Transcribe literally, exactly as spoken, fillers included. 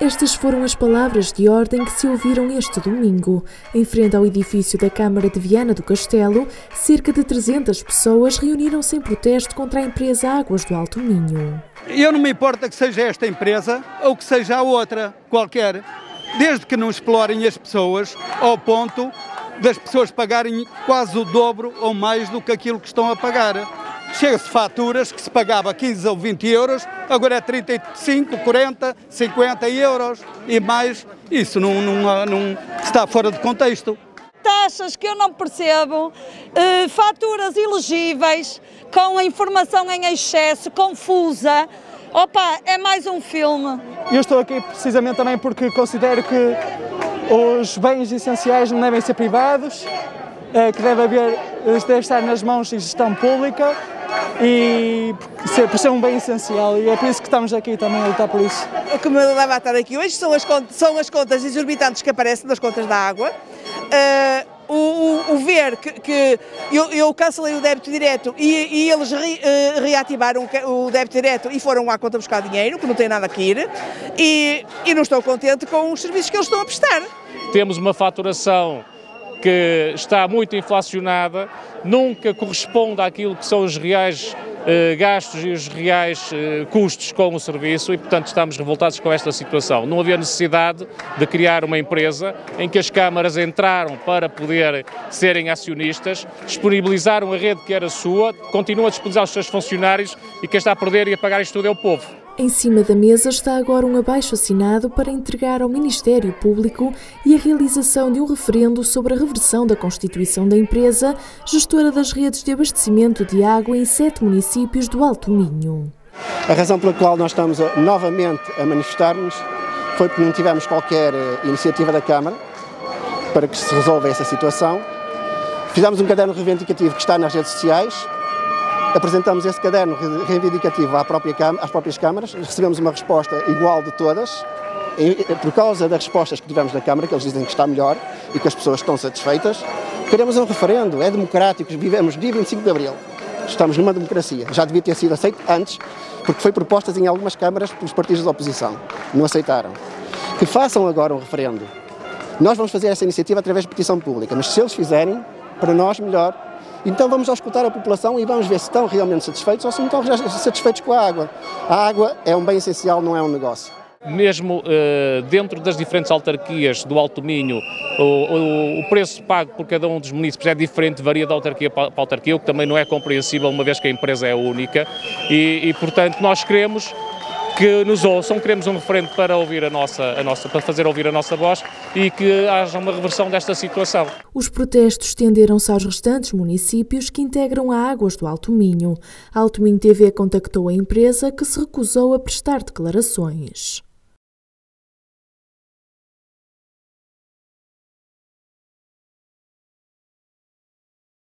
Estas foram as palavras de ordem que se ouviram este domingo. Em frente ao edifício da Câmara de Viana do Castelo, cerca de trezentas pessoas reuniram-se em protesto contra a empresa Águas do Alto Minho. Eu não me importa que seja esta empresa ou que seja a outra, qualquer, desde que não explorem as pessoas ao ponto das pessoas pagarem quase o dobro ou mais do que aquilo que estão a pagar. Chega-se faturas que se pagava quinze ou vinte euros, agora é trinta e cinco, quarenta, cinquenta euros e mais. Isso não, não, não está fora de contexto. Taxas que eu não percebo, eh, faturas ilegíveis, com a informação em excesso, confusa. Opa, é mais um filme. Eu estou aqui precisamente também porque considero que os bens essenciais não devem ser privados, eh, que deve haver, deve estar nas mãos de gestão pública e por ser um bem essencial, e é por isso que estamos aqui também a lutar por isso. O que me leva a estar aqui hoje são as contas, são as contas exorbitantes que aparecem nas contas da água. Uh, o, o, o ver que, que eu, eu cancelei o débito direto e, e eles re, uh, reativaram o débito direto e foram à conta buscar dinheiro, que não tem nada a ir, e, e não estou contente com os serviços que eles estão a prestar. Temos uma faturação que está muito inflacionada, nunca corresponde àquilo que são os reais eh, gastos e os reais eh, custos com o serviço e, portanto, estamos revoltados com esta situação. Não havia necessidade de criar uma empresa em que as câmaras entraram para poder serem acionistas, disponibilizaram a rede que era sua, continuam a disponibilizar os seus funcionários e quem está a perder e a pagar isto tudo é o povo. Em cima da mesa está agora um abaixo-assinado para entregar ao Ministério Público e a realização de um referendo sobre a reversão da constituição da empresa, gestora das redes de abastecimento de água em sete municípios do Alto Minho. A razão pela qual nós estamos a, novamente a manifestar-nos foi porque não tivemos qualquer iniciativa da Câmara para que se resolva essa situação. Fizemos um caderno reivindicativo que está nas redes sociais. Apresentamos esse caderno reivindicativo à própria, às próprias câmaras, recebemos uma resposta igual de todas, e, por causa das respostas que tivemos da Câmara, que eles dizem que está melhor e que as pessoas estão satisfeitas. Queremos um referendo, é democrático, vivemos dia vinte e cinco de abril, estamos numa democracia, já devia ter sido aceito antes, porque foi proposta em algumas câmaras pelos partidos da oposição, não aceitaram. Que façam agora um referendo. Nós vamos fazer essa iniciativa através de petição pública, mas se eles fizerem, para nós melhor. Então vamos escutar a população e vamos ver se estão realmente satisfeitos ou se não estão satisfeitos com a água. A água é um bem essencial, não é um negócio. Mesmo uh, dentro das diferentes autarquias do Alto Minho, o, o, o preço pago por cada um dos municípios é diferente, varia de autarquia para autarquia, o que também não é compreensível, uma vez que a empresa é única. E, e portanto, nós queremos que nos ouçam, queremos um referendo para ouvir a nossa, a nossa, para fazer ouvir a nossa voz e que haja uma reversão desta situação. Os protestos estenderam-se aos restantes municípios que integram a Águas do Alto Minho. A Alto Minho T V contactou a empresa, que se recusou a prestar declarações.